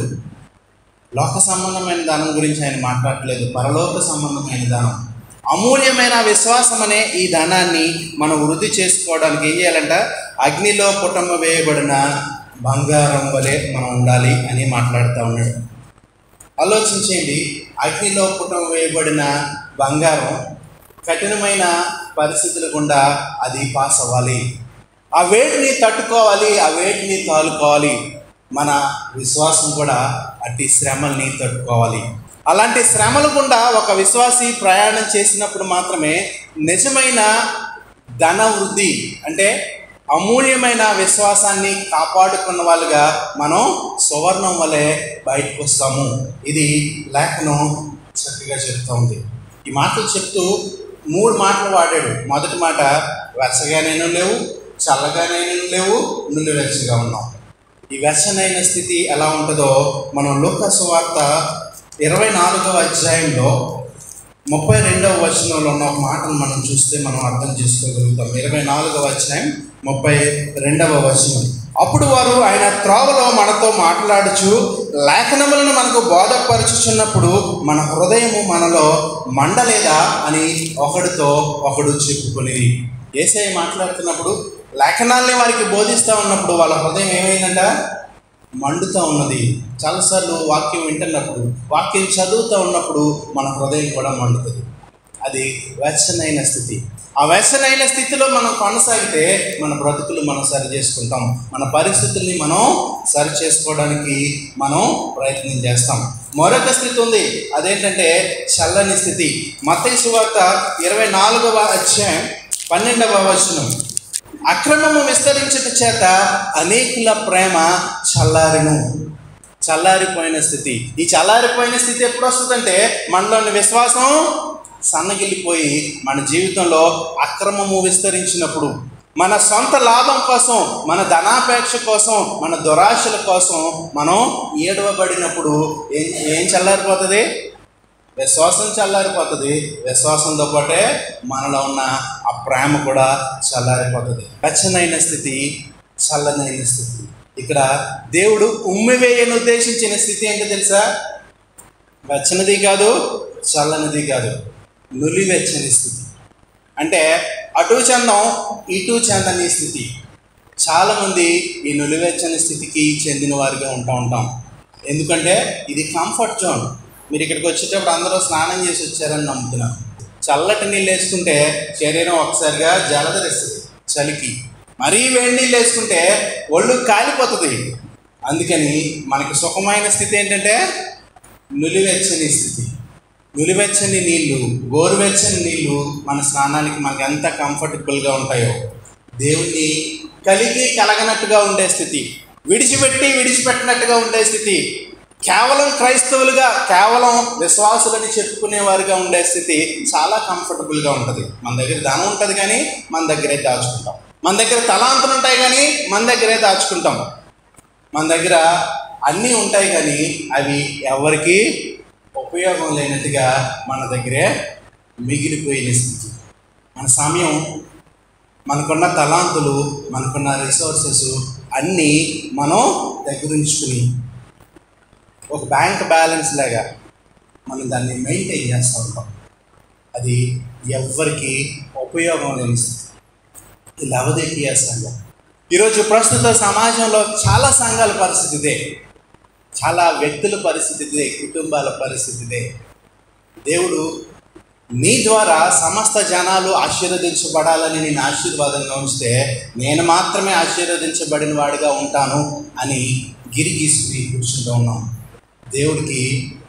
లోక సంబంధమైన ధనం గురించి ఆయన మాట్లాడలేదు, పరలోక సంబంధమైన ధనం, అమూల్యమైన విశ్వాసం అనే ఈ ధనాన్ని మనం వృద్ధి చేసుకోవడానికి ఏం చేయాలంట? అగ్నిలో పుటమ వేయబడిన బంగారం వలె మనం ఉండాలి అని మాట్లాడుతూ ఉన్నాడు. ఆలోచించండి, అగ్నిలో పుటమ వేయబడిన బంగారం కఠినమైన పరిస్థితుల గుండా అది పాస్ అవ్వాలి, ఆ వేడిని తట్టుకోవాలి, ఆ వేడిని తాలుకోవాలి. మన విశ్వాసం కూడా అట్టి శ్రమల్ని తట్టుకోవాలి. అలాంటి శ్రమల గుండా ఒక విశ్వాసి ప్రయాణం చేసినప్పుడు మాత్రమే నిజమైన ధన వృద్ధి అంటే అమూల్యమైన విశ్వాసాన్ని కాపాడుకున్న వాళ్ళుగా మనం సువర్ణం వలె బయటకు వస్తాము. ఇది లేఖనం చక్కగా చెప్తూ ఉంది. ఈ మాటలు చెప్తూ 3 మాటలు వాడాడు. మొదటి మాట, వెచ్చగానైనా లేవు, చల్లగానైనా లేవు, నుండి వెచ్చగా ఉన్నాం. ఈ వెచ్చనైన స్థితి ఎలా ఉంటుందో మనం లూకా సువార్త 24వ అధ్యాయంలో 32వ వచనంలో ఉన్న ఒక మాటను మనం చూస్తే మనం అర్థం చేసుకోగలుగుతాం. 24వ అధ్యాయం 32వ వచనం. అప్పుడు వారు ఆయన త్రోవలో మనతో మాట్లాడుచు లేఖనములను మనకు బోధపరచుచున్నప్పుడు మన హృదయము మనలో మండలేదా అని ఒకడితో ఒకడు చెప్పుకునేది. యేసయ్య మాట్లాడుతున్నప్పుడు లేఖనాల్ని వారికి బోధిస్తూ ఉన్నప్పుడు వాళ్ళ హృదయం ఏమైందంట? మండుతూ ఉన్నది. చాలాసార్లు వాక్యం వింటున్నప్పుడు, వాక్యం చదువుతూ ఉన్నప్పుడు మన హృదయం కూడా మండుతుంది. అది వెచ్చనైన స్థితి. ఆ వెచ్చనైన స్థితిలో మనం కొనసాగితే మన బ్రతుకులు మనం సరి చేసుకుంటాం, మన పరిస్థితుల్ని మనం సరి చేసుకోవడానికి మనం ప్రయత్నం చేస్తాం. మరొక స్థితి ఉంది, అదేంటంటే చల్లని స్థితి. మత్తయి సువార్త 24వ అధ్యాయం 12వ వచనం. అక్రమము విస్తరించుట చేత అనేకుల ప్రేమ చల్లారెను. చల్లారిపోయిన స్థితి. ఈ చల్లారిపోయిన స్థితి ఎప్పుడు వస్తుందంటే మనలోని విశ్వాసం సన్నగిల్లిపోయి మన జీవితంలో అక్రమము విస్తరించినప్పుడు, మన సొంత లాభం కోసం, మన ధనాపేక్ష కోసం, మన దురాశల కోసం మనం ఏడవబడినప్పుడు ఏం చల్లారిపోతుంది? విశ్వాసం చల్లారిపోతుంది. విశ్వాసంతో పాటే మనలో ఉన్న ఆ ప్రేమ కూడా చల్లారిపోతుంది. వెచ్చనైన స్థితి, చల్లనైన స్థితి. ఇక్కడ దేవుడు ఉమ్మివేయను ఉద్దేశించిన స్థితి ఏంటో తెలుసా? వెచ్చనిది కాదు, చల్లనిది కాదు, నులివెచ్చని స్థితి. అంటే అటు చందం ఇటు చందని స్థితి. చాలామంది ఈ నులివెచ్చని స్థితికి చెందిన వారిగా ఉంటాం. ఎందుకంటే ఇది కంఫర్ట్ జోన్. మీరు ఇక్కడికి వచ్చేటప్పుడు అందరూ స్నానం చేసి వచ్చారని నమ్ముతున్నాం. చల్లటి నీళ్ళు వేసుకుంటే శరీరం ఒకసారిగా జలధరిస్తుంది చలికి. మరీ వేడి నీళ్ళు వేసుకుంటే ఒళ్ళు కాలిపోతుంది. అందుకని మనకి సుఖమైన స్థితి ఏంటంటే నులివెచ్చని స్థితి. నులివెచ్చని నీళ్ళు, గోరువెచ్చని నీళ్ళు మన స్నానానికి మనకు ఎంత కంఫర్టబుల్గా ఉంటాయో, దేవుణ్ణి కలిగి కలగనట్టుగా ఉండే స్థితి, విడిచిపెట్టి విడిచిపెట్టినట్టుగా ఉండే స్థితి, కేవలం క్రైస్తవులుగా, కేవలం విశ్వాసులని చెప్పుకునేవారుగా ఉండే స్థితి చాలా కంఫర్టబుల్గా ఉంటుంది. మన దగ్గర ధనం ఉంటుంది కానీ మన దగ్గరే దాచుకుంటాం. మన దగ్గర తలాంతులు ఉంటాయి కానీ మన దగ్గరే దాచుకుంటాం. మన దగ్గర అన్నీ ఉంటాయి కానీ అవి ఎవరికి ఉపయోగం లేనట్టుగా మన దగ్గరే మిగిలిపోయిన స్థితి. మన సమయం, మనకున్న తలాంతులు, మనకున్న రిసోర్సెస్ అన్నీ మనం దగ్గరుంచుకుని ఒక బ్యాంక్ బ్యాలెన్స్ లాగా మనం దాన్ని మెయింటైన్ చేస్తూ ఉంటాం. అది ఎవ్వరికి ఉపయోగం లేని స్థితి. ఈ లవదీకీయ సంఘం ఈరోజు ప్రస్తుత సమాజంలో చాలా సంఘాల పరిస్థితి ఇదే, చాలా వ్యక్తుల పరిస్థితి ఇదే, కుటుంబాల పరిస్థితి ఇదే. దేవుడు నీ ద్వారా సమస్త జనాలు ఆశీర్వదించబడాలని నేను ఆశీర్వాదంగా ఉంచితే నేను మాత్రమే ఆశీర్వదించబడిన వాడిగా ఉంటాను అని గిరిగీసుకుని కూర్చుంటూ ఉన్నాం. దేవుడికి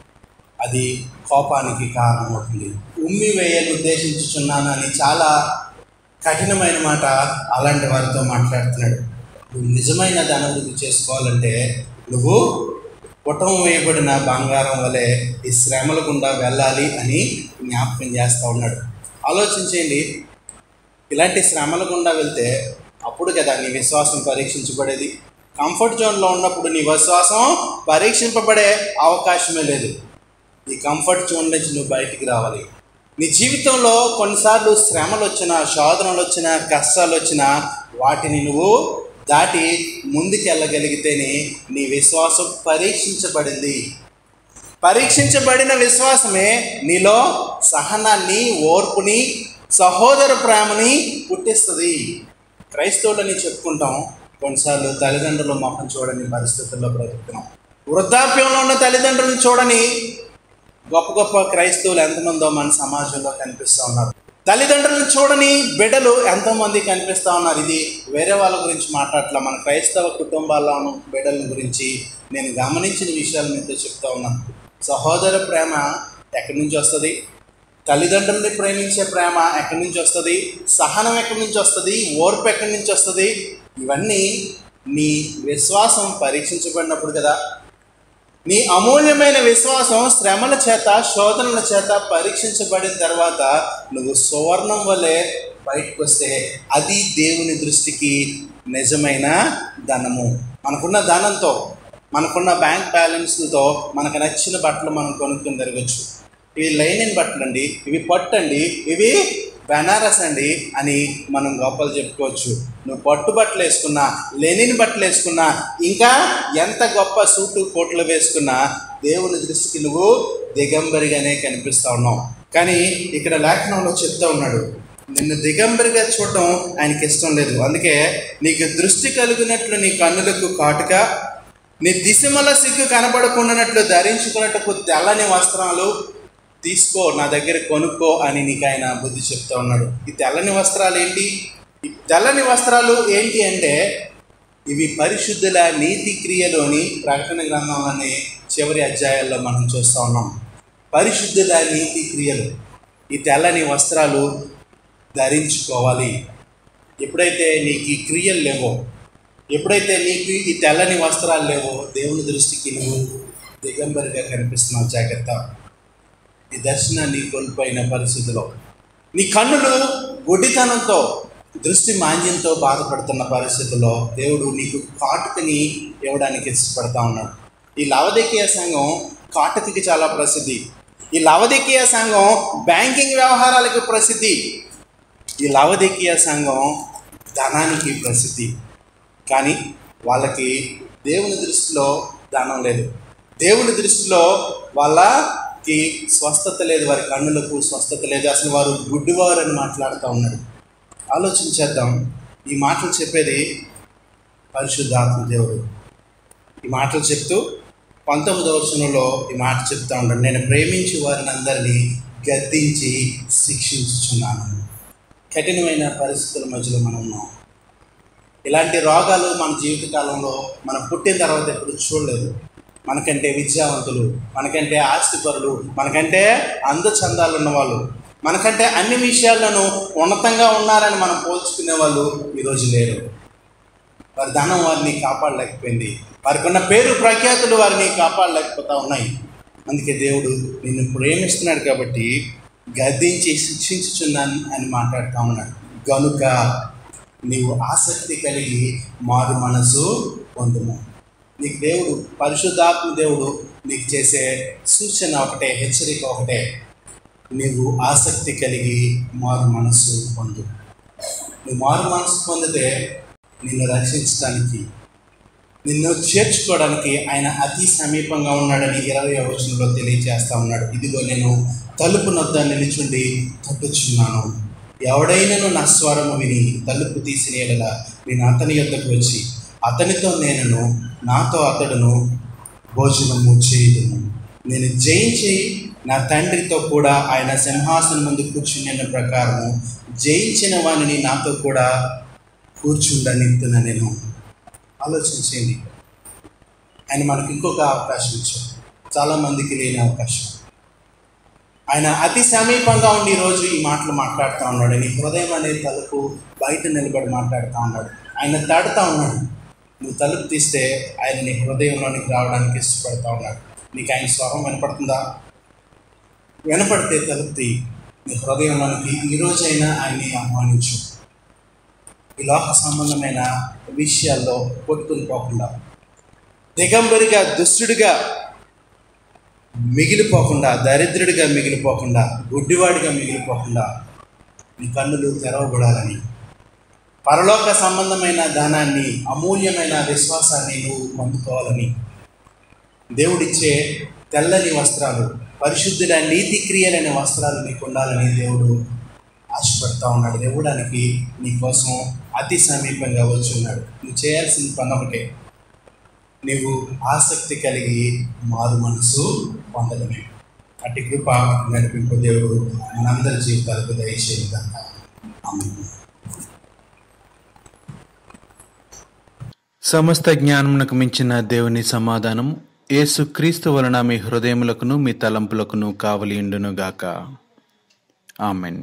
అది కోపానికి కారణమవుతుంది. ఉమ్మివేయను ఉద్దేశించుచున్నాను అని చాలా కఠినమైన మాట అలాంటి వారితో మాట్లాడుతున్నాడు. నువ్వు నిజమైన ధనవృద్ధి చేసుకోవాలంటే నువ్వు పుటం వేయబడిన బంగారం వలె ఈ శ్రమల గుండా వెళ్ళాలి అని జ్ఞాపకం చేస్తూ ఉన్నాడు. ఆలోచించేయండి, ఇలాంటి శ్రమల గుండా వెళ్తే అప్పుడు కదా నీ విశ్వాసం పరీక్షించబడేది. కంఫర్ట్ జోన్లో ఉన్నప్పుడు నీ విశ్వాసం పరీక్షింపబడే అవకాశమే లేదు. ఈ కంఫర్ట్ జోన్ నుంచి నువ్వు బయటికి రావాలి. నీ జీవితంలో కొన్నిసార్లు శ్రమలు వచ్చినా, శోధనలు వచ్చినా, కష్టాలు వచ్చినా వాటిని నువ్వు దాటి ముందుకెళ్ళగలిగితేనే నీ విశ్వాసం పరీక్షించబడింది. పరీక్షించబడిన విశ్వాసమే నీలో సహనాన్ని, ఓర్పుని, సహోదర ప్రేమని పుట్టిస్తుంది. క్రైస్తవులని చెప్పుకుంటాం, కొన్నిసార్లు తల్లిదండ్రుల మొహం చూడని పరిస్థితుల్లో బ్రతుకుతున్నాం. వృద్ధాప్యంలో ఉన్న తల్లిదండ్రులను చూడని గొప్ప గొప్ప క్రైస్తవులు ఎంతమందో మన సమాజంలో కనిపిస్తూ ఉన్నారు. తల్లిదండ్రులను చూడని బిడ్డలు ఎంతోమంది కనిపిస్తూ ఉన్నారు. ఇది వేరే వాళ్ళ గురించి మాట్లాడట్లా, మన క్రైస్తవ కుటుంబాల్లోనూ బిడ్డల గురించి నేను గమనించిన విషయాలు మీతో చెప్తా ఉన్నాను. సహోదర ప్రేమ ఎక్కడి నుంచి వస్తుంది? తల్లిదండ్రుల్ని ప్రేమించే ప్రేమ ఎక్కడి నుంచి వస్తుంది? సహనం ఎక్కడి నుంచి వస్తుంది? ఓర్పు ఎక్కడి నుంచి వస్తుంది? ఇవన్నీ నీ విశ్వాసం పరీక్షించబడినప్పుడు కదా. నీ అమూల్యమైన విశ్వాసం శ్రమల చేత, శోధనల చేత పరీక్షించబడిన తర్వాత నువ్వు సువర్ణం వలె బయటకు వస్తే అది దేవుని దృష్టికి నిజమైన ధనము. మనకున్న ధనంతో, మనకున్న బ్యాంక్ బ్యాలెన్స్లతో మనకు నచ్చిన బట్టలు మనం కొనుక్కొని తిరగచ్చు. ఇవి లైనిన్ బట్టలు అండి, ఇవి పట్టు అండి, ఇవి బెనారస్ అండి అని మనం గొప్పలు చెప్పుకోవచ్చు. నువ్వు పట్టు బట్టలు వేసుకున్నా, లెనిన్ బట్టలు వేసుకున్నా, ఇంకా ఎంత గొప్ప సూటు కోట్లు వేసుకున్నా దేవుని దృష్టికి నువ్వు దిగంబరిగానే కనిపిస్తూ ఉన్నావు. కానీ ఇక్కడ లేఖనంలో చెప్తా ఉన్నాడు, నిన్ను దిగంబరిగా చూడటం ఆయనకి ఇష్టం లేదు. అందుకే నీకు దృష్టి కలిగినట్లు నీ కన్నులకు కాటుక, నీ దిశమల సిగ్గు కనబడకుండానట్లు ధరించుకున్నట్టుకు తెల్లని వస్త్రాలు తీసుకో, నా దగ్గర కొనుక్కో అని నీకు ఆయన బుద్ధి చెప్తా ఉన్నాడు. ఈ తెల్లని వస్త్రాలు ఏంటి? ఈ తెల్లని వస్త్రాలు ఏంటి అంటే ఇవి పరిశుద్ధుల నీతి క్రియలోని ప్రకటన గ్రంథంలోని చివరి అధ్యాయాల్లో మనం చూస్తూ ఉన్నాం. పరిశుద్ధుల నీతి క్రియలు, ఈ తెల్లని వస్త్రాలు ధరించుకోవాలి. ఎప్పుడైతే నీకు ఈ క్రియలు లేవో, ఎప్పుడైతే నీకు ఈ తెల్లని వస్త్రాలు లేవో, దేవుని దృష్టికి నువ్వు దిగంబరిగా కనిపిస్తున్నావు. జాగ్రత్త. ఈ దర్శనాన్ని కోల్పోయిన పరిస్థితిలో నీ కన్నులు గుడ్డితనంతో దృష్టి మాంద్యంతో బాధపడుతున్న పరిస్థితుల్లో దేవుడు నీకు కాటుకని ఇవ్వడానికి ఇష్టపడతా ఉన్నాడు. ఈ లవొదికీయ సంఘం కాటుకకి చాలా ప్రసిద్ధి. ఈ లవొదికీయ సంఘం బ్యాంకింగ్ వ్యవహారాలకు ప్రసిద్ధి. ఈ లవొదికీయ సంఘం ధనానికి ప్రసిద్ధి. కానీ వాళ్ళకి దేవుని దృష్టిలో ధనం లేదు. దేవుని దృష్టిలో వాళ్ళకి స్వస్థత లేదు. వారి కన్నులకు స్వస్థత లేదు. అసలు వారు గుడ్డివారు అని మాట్లాడుతూ ఉన్నాడు. ఆలోచించేద్దాం. ఈ మాటలు చెప్పేది పరిశుద్ధాత్మ దేవుడు. ఈ మాటలు చెప్తూ 19వ వచనంలో ఈ మాట చెప్తా ఉన్నాడు, నేను ప్రేమించి వారిని అందరినీ గద్దించి శిక్షించుచున్నాను. కఠినమైన పరిస్థితుల మధ్యలో మనం ఉన్నాం. ఇలాంటి రోగాలు మన జీవితకాలంలో మనం పుట్టిన తర్వాత ఎప్పుడు చూడలేదు. మనకంటే విద్యావంతులు, మనకంటే ఆస్తిపరులు, మనకంటే అందచందాలు ఉన్నవాళ్ళు, మనకంటే అన్ని విషయాలను ఉన్నతంగా ఉన్నారని మనం పోల్చుకునే వాళ్ళు ఈరోజు లేరు. వారి ధనం వారిని కాపాడలేకపోయింది. వారికి ఉన్న పేరు ప్రఖ్యాతులు వారిని కాపాడలేకపోతా ఉన్నాయి. అందుకే దేవుడు నిన్ను ప్రేమిస్తున్నాడు కాబట్టి గద్దించి శిక్షించుచున్నాను అని మాట్లాడుతూ ఉన్నాడు. గనుక నీవు ఆసక్తి కలిగి మారు మనసు పొందుము. నీకు దేవుడు, పరిశుద్ధాత్మ దేవుడు నీకు చేసే సూచన ఒకటే, హెచ్చరిక ఒకటే, నీవు ఆసక్తి కలిగి మారు మనసు పొందు. నువ్వు మారు మనసు పొందితే నిన్ను రక్షించడానికి, నిన్ను చేర్చుకోవడానికి ఆయన అతి సమీపంగా ఉన్నాడని 20వ వచనంలో తెలియజేస్తా ఉన్నాడు. ఇదిగో నేను తలుపు నొద్ద నిలుచుండి తట్టుచున్నాను. ఎవడైనాను నా స్వరము విని తలుపు తీసిన యెడల నేను అతని యొద్దకు వచ్చి అతనితో నేనును నాతో అతడును భోజనము చేయుదును. నేను జయించి నా తండ్రితో కూడా ఆయన సింహాసనం ముందు కూర్చున్న ప్రకారము జయించిన వానిని నాతో కూడా కూర్చుండనిస్తున్నా. నేను ఆలోచించేయండి. ఆయన మనకు ఇంకొక అవకాశం ఇచ్చాడు, చాలామందికి లేని అవకాశం. ఆయన అతి సమీపంగా ఉండి ఈరోజు ఈ మాటలు మాట్లాడుతూ ఉన్నాడు. నీ హృదయం అనే తలుపు బయట నిలబడి మాట్లాడుతూ ఉన్నాడు. ఆయన తడుతూ ఉన్నాడు. నువ్వు తలుపు తీస్తే ఆయన నీ హృదయంలోనికి రావడానికి ఇష్టపడతా ఉన్నాడు. నీకు ఆయన స్వరం వినపడుతుందా? వినపడితే తలుపు తీ. నీ హృదయంలోనికి ఈరోజైనా ఆయన్ని ఆహ్వానించు. ఈ లోక సంబంధమైన విషయాల్లో కొట్టుకుని పోకుండా, దిగంబరిగా దుష్టుడిగా మిగిలిపోకుండా, దరిద్రుడిగా మిగిలిపోకుండా, గుడ్డివాడిగా మిగిలిపోకుండా నీ కన్నులు తెరవబడాలని, పరలోక సంబంధమైన ధనాన్ని, అమూల్యమైన విశ్వాసాన్ని నువ్వు పొందుకోవాలని, దేవుడిచ్చే తెల్లని వస్త్రాలు, పరిశుద్ధుల నీతి క్రియలైన వస్త్రాలు నీకు ఉండాలని దేవుడు ఆశపడతా ఉన్నాడు. దేవుడానికి నీ కోసం అతి సమీపంగా వచ్చి ఉన్నాడు. నువ్వు చేయాల్సిన పని ఒకటే, నీవు ఆసక్తి కలిగి మారు మనసు పొందడమే. అట్టి కృప నడిపింపు దేవుడు మనందరి జీవితాలకు దయచేయగాక. ఆమేన్. సమస్త జ్ఞానమునకు మించిన దేవుని సమాధానము యేసుక్రీస్తు వలన మీ హృదయములకును మీ తలంపులకును కావలియుండునుగాక. ఆమెన్.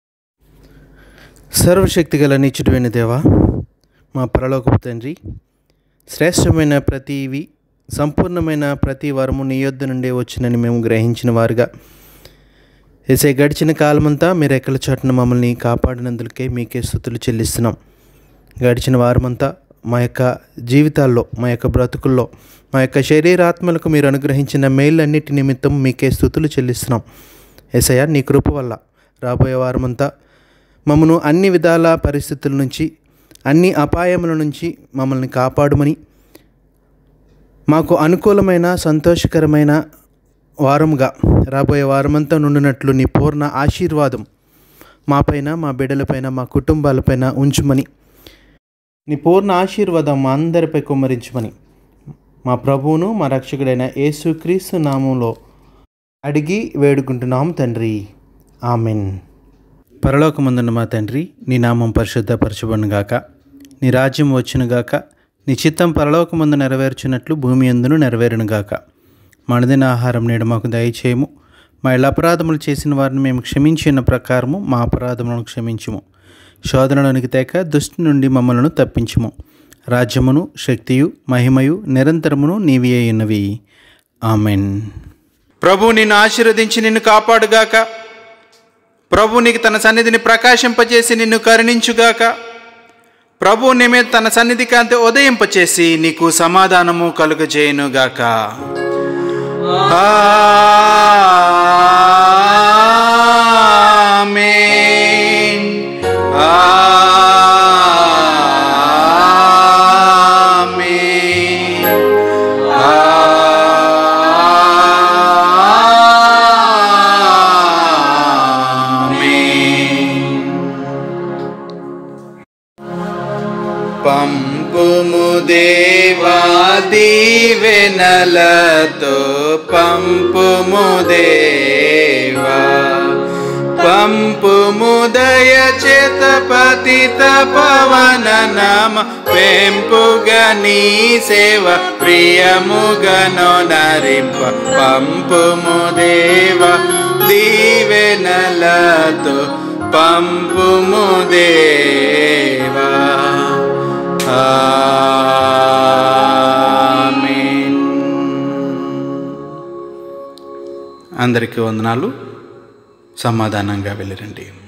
సర్వశక్తిగల నిత్యుడైన దేవా, మా పరలోకపు తండ్రి, శ్రేష్టమైన ప్రతివి, సంపూర్ణమైన ప్రతి వరము నీ యొద్ద నుండే వచ్చినని మేము గ్రహించిన వారుగా ఏసే గడిచిన కాలమంతా మీ రెక్కల చాటున మమ్మల్ని కాపాడినందుకే మీకే స్తుతులు చెల్లిస్తున్నాం. గడిచిన వారమంతా మా యొక్క జీవితాల్లో, మా యొక్క బ్రతుకుల్లో, మా యొక్క శరీరాత్మలకు మీరు అనుగ్రహించిన మేళ్ళన్నిటి నిమిత్తం మీకే స్తుతులు చెల్లిస్తున్నాం. యేసయ్య, నీ కృప వల్ల రాబోయే వారమంతా మమ్మను అన్ని విధాల పరిస్థితుల నుంచి, అన్ని అపాయముల నుంచి మమ్మల్ని కాపాడుమని, మాకు అనుకూలమైన సంతోషకరమైన వారముగా రాబోయే వారమంతా నుండినట్లు నీ పూర్ణ ఆశీర్వాదం మాపైన, మా బిడ్డలపైన, మా కుటుంబాలపైన ఉంచుమని, నీ పూర్ణ ఆశీర్వాదం మా అందరిపై కుమ్మరించమని మా ప్రభువును మా రక్షకుడైన యేసుక్రీస్తు నామంలో అడిగి వేడుకుంటున్నాం తండ్రి. ఆమెన్. పరలోకమందున్న మా తండ్రి, నీ నామం పరిశుద్ధపరచబడునుగాక, నీ రాజ్యం వచ్చునుగాక, నీ చిత్తం పరలోకమందు నెరవేర్చినట్లు భూమి యందును నెరవేరునుగాక. మా అనుదిన ఆహారం నేడు మాకు దయచేయము. మా ఇళ్ళ అపరాధములు చేసిన వారిని మేము క్షమించిన ప్రకారము మా అపరాధములను క్షమించుము. శోధనలోనికి తేక దుష్టి నుండి మమ్మలను తప్పించుము. రాజ్యమును, శక్తియు, మహిమయు నిరంతరమును నీవే ఉన్నవి. ఆమెన్. ప్రభు నిన్ను ఆశీర్వదించి నిన్ను కాపాడుగాక. ప్రభు నీకు తన సన్నిధిని ప్రకాశింపచేసి నిన్ను కరుణించుగాక. ప్రభు నీ మీద తన సన్నిధి కాంతి ఉదయింపచేసి నీకు సమాధానము కలుగజేయునుగాక. ఆమేన్. ఆమేన్. ఆమేన్. పంపుము దేవా దీవెనలతో, పంపుము దేవా, పంపుము దయచేత పతిత పవన నామ, పెంపుగా నీ సేవ ప్రియముగను నరింప. పంపుము దేవా దీవెనలతో, పంపుము దేవా. ఆమేన్. అందరికీ వందనాలు. సమాధానంగా వెళ్ళిరండి.